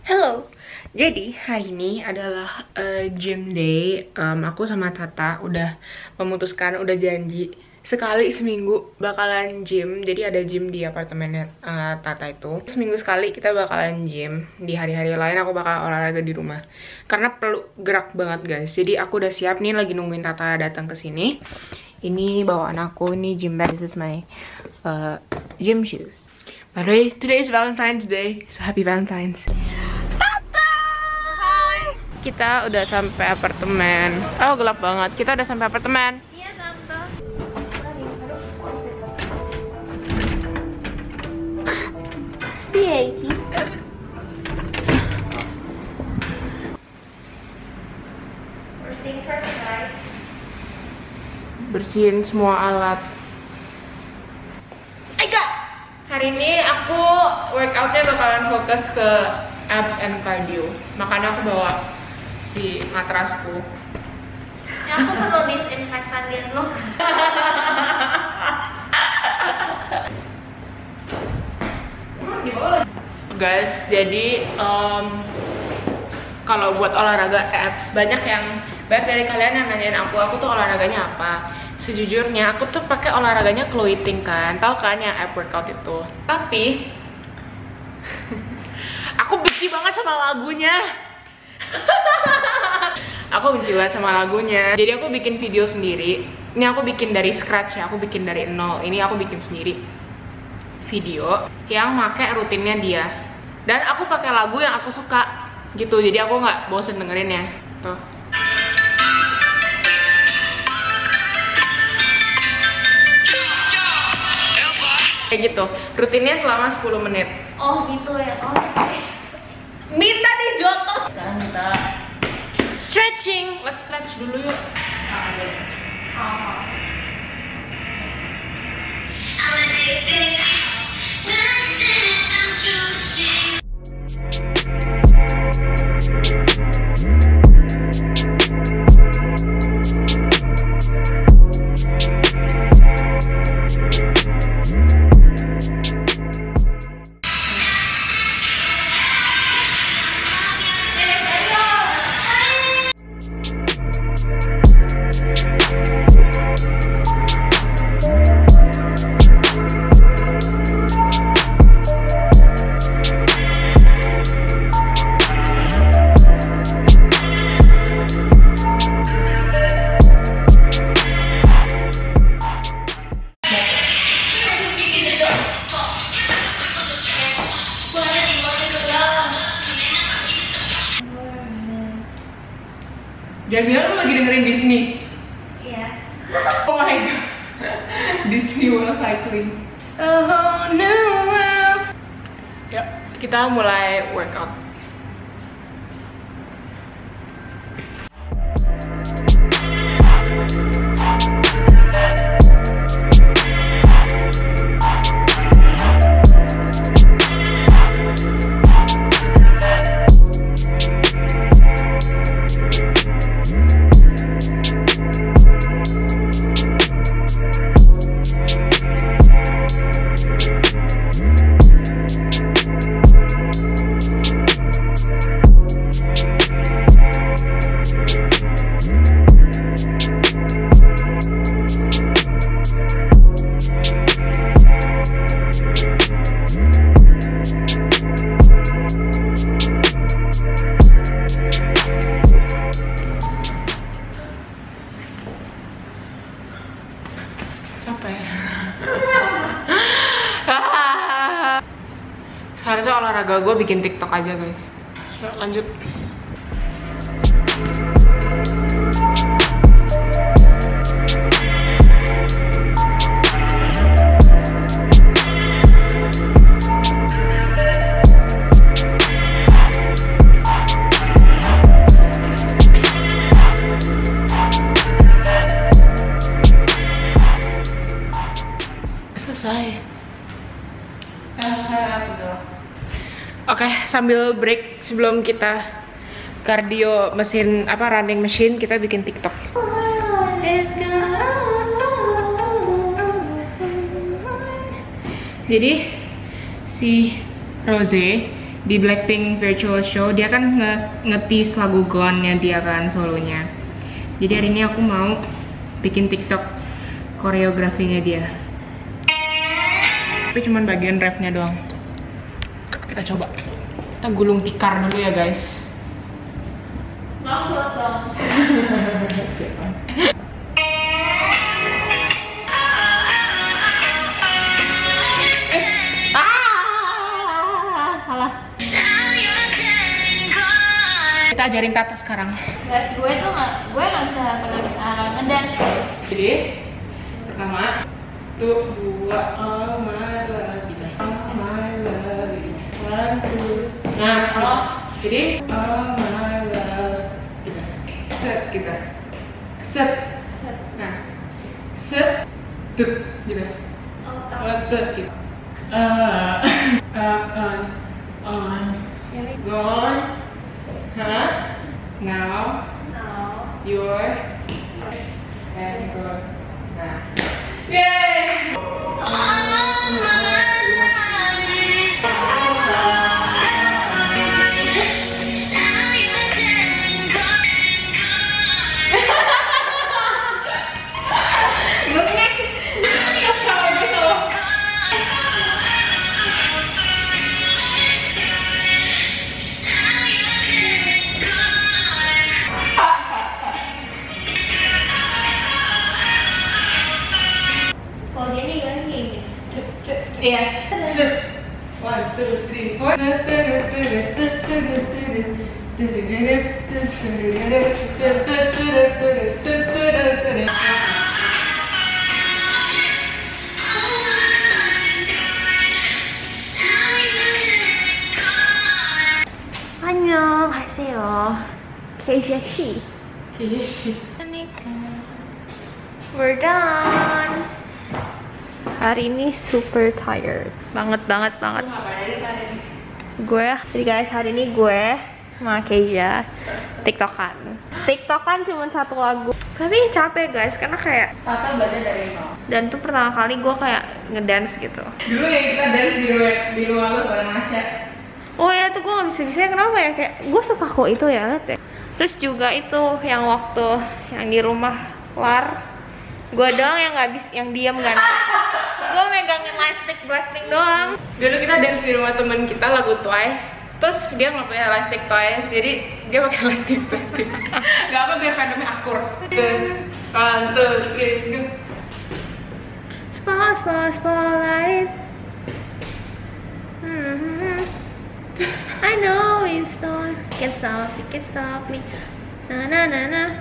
Halo, jadi hari ini adalah gym day. Aku sama Tata udah memutuskan, udah janji sekali seminggu bakalan gym. Jadi ada gym di apartemennya Tata itu. Seminggu sekali kita bakalan gym. Di hari-hari lain aku bakal olahraga di rumah. Karena perlu gerak banget guys. Jadi aku udah siap nih, lagi nungguin Tata datang ke sini. Ini bawaan aku, ini gym bag. This is my gym shoes. By the way, today is Valentine's Day, so happy Valentine's. Kita udah sampai apartemen. Oh, gelap banget. Kita udah sampai apartemen. Iya, Tante. Iya, Iki. First thing first, guys. Bersihin semua alat. Aika! Hari ini aku workoutnya bakalan fokus ke abs and cardio. Makanya aku bawa si matrasku. Ya, aku perlu disinfektan lo. Guys, jadi kalau buat olahraga abs, banyak dari kalian yang nanyain aku tuh olahraganya apa. Sejujurnya aku tuh pakai olahraganya clothing kan, tahu kan yang ab workout itu. Tapi aku benci banget sama lagunya. Aku benci banget sama lagunya. Jadi aku bikin video sendiri. Ini aku bikin dari scratch ya, aku bikin dari nol. Ini aku bikin sendiri video yang pakai rutinnya dia. Dan aku pakai lagu yang aku suka gitu. Jadi aku nggak bosen dengerinnya. Tuh. Kayak gitu. Rutinnya selama 10 menit. Oh, gitu ya. Oh. Minta dijotos. Sekarang kita stretching. Let's stretch dulu yuk. Jangan bilang lu lagi dengerin Disney. Yes. Oh my god. Disney while cycling. Oh no. Yuk, kita mulai workout. Seharusnya olahraga gue bikin TikTok aja guys. Yuk lanjut. Selesai. Oke, sambil break sebelum kita cardio mesin running machine, kita bikin TikTok. Jadi si Rose di Blackpink virtual show. Dia kan nge-tease lagu Gone-nya dia kan, solonya. Jadi hari ini aku mau bikin TikTok koreografinya dia. Tapi cuman bagian refnya doang. Kita coba. Kita gulung tikar dulu ya guys. Mau dong. Salah. Kita ajarin Tata sekarang. Guys, gue nggak bisa ngedance. Jadi pertama, tuh dua, oh my love, gitu. Oh my love, gitu. One, two. Nah, kalau jadi oh my love, gitu. Set, gitu. Set. Nah, set, tuk, gitu. Tuk, gitu. On, gone, huh? Now, you're, and go. Nah, yay! Kalau jadi guys kayak gini. Iya. Set. 1, 2, 3, 4. 안녕하세요. Keisha Shi. We're done. Hari ini super tired. Banget. Jadi guys, hari ini gue sama Keisha TikTokan cuma satu lagu. Tapi capek guys, karena kayak Tata belajar dari nol. dan tuh pertama kali gue kayak ngedance gitu. Dulu yang kita dance di rumah lu bareng Asya. Oh ya tuh gue gak bisa kenapa ya, kayak gue suka kok itu ya, liat ya. Terus juga itu yang waktu yang di rumah Lar, gue doang yang nggak bisa, yang diem kan. Gue megangin lightstick Blackpink doang. Dulu kita dance di rumah teman kita lagu Twice. Terus dia nggak punya lightstick Twice, jadi dia pakai lightstick Blackpink. Gak apa, biar fandomnya akur. Spotlight. I know it's not. You can stop me. Na.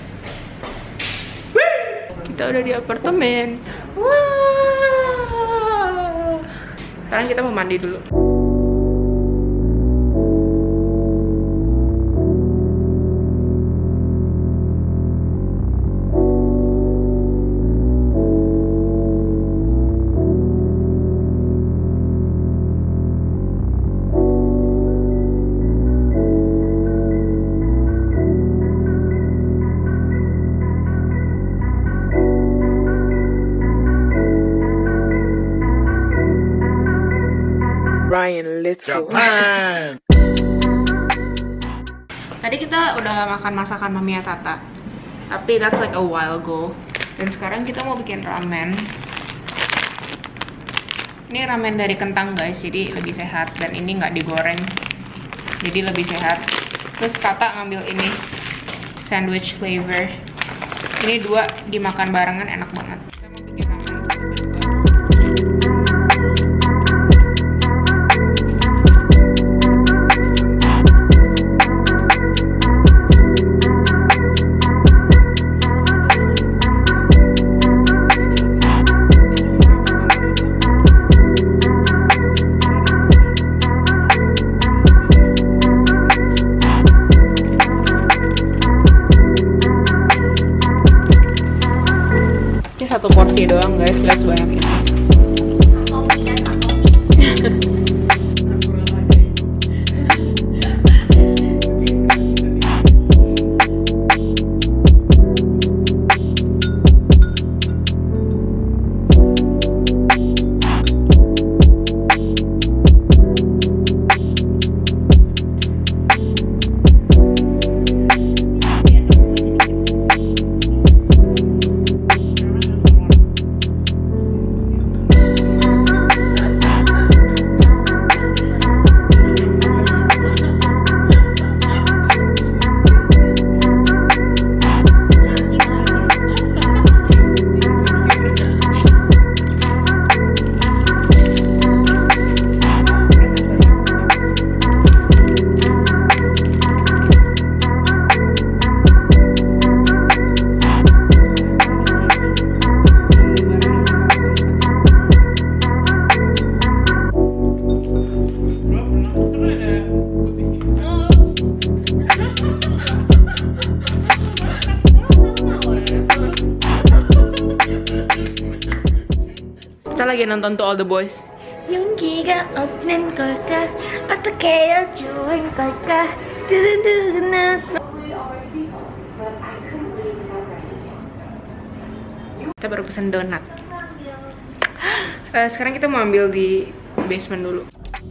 Kita udah di apartemen. Wow. Sekarang kita mau mandi dulu. Ryan Little. Tadi kita udah makan masakan Mami Tata, tapi that's like a while ago. Dan sekarang kita mau bikin ramen. Ini ramen dari kentang guys, jadi lebih sehat. Dan ini nggak digoreng, jadi lebih sehat. Terus Tata ngambil ini sandwich flavor. Ini dua dimakan barengan enak banget. Kita mau bikin ramen satu berdua. Satu porsi doang guys, gak sebanyak ini. lagi nonton To All The Boys. 용기가 없는 걸까? 어떻게 해야 좋은 걸까? 두두두두나. Kita baru pesen donat. Sekarang kita mau ambil di basement dulu.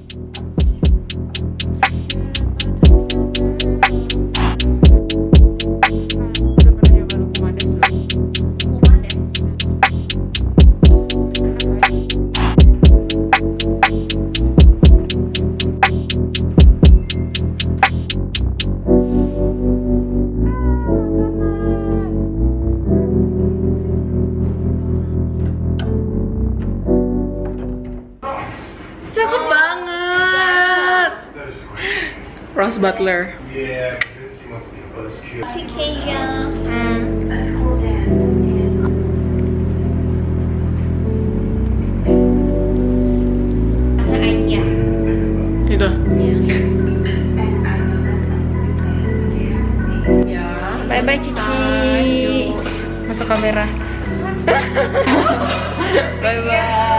Udah pernah nyoba Lukumades belum? Cakep banget. Ross Butler. Yeah, Kavinsky must be a buzzkill. A school dance. IKEA. Itu. Bye bye Cici. Masuk kamera. Bye bye.